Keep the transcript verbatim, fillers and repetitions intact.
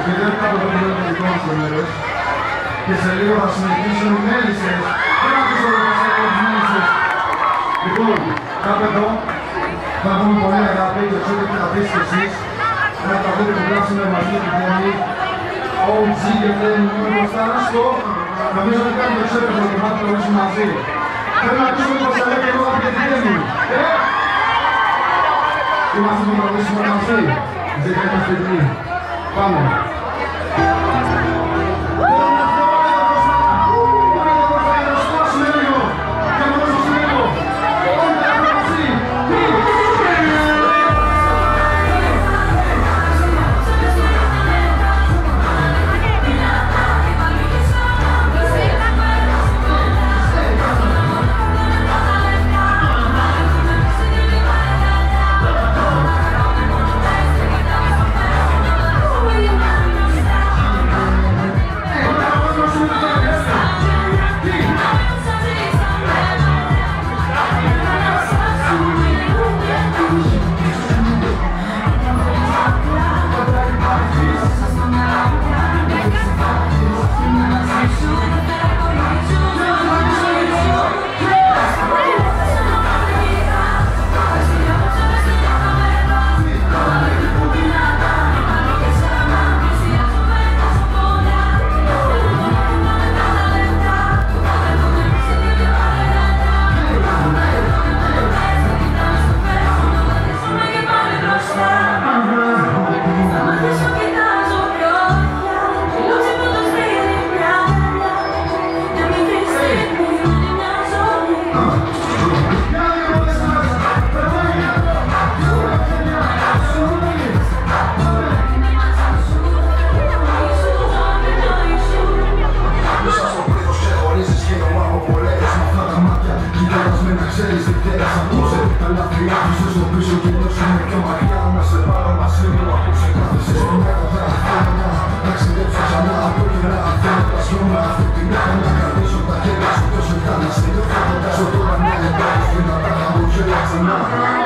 και δεν κάτω το πιλό των δικών μας το μέρος. Και σε λίγο θα συνεχίσουν οι μέλισσες. Δεν θα πεις όλο μας από τις μέλισσες. Λοιπόν, κάπου εδώ θα έχουμε πολύ αγάπη και ξέρω ότι θα πεις και εσείς. Ένα τραγούδι που γράψουμε μαζί με την Τέμι. ο τζι και Τέμι είναι μπροστά στο. Νομίζω ότι κάτι το ξέρετε το κομμάτι το βρίσκουμε μαζί. Πρέπει να ακούσουμε πως θα λέει και εγώ και την Τέμι. Είμαστε που θα βρίσκουμε μαζί. Δεν είναι αυτή. Πάμε. Nah.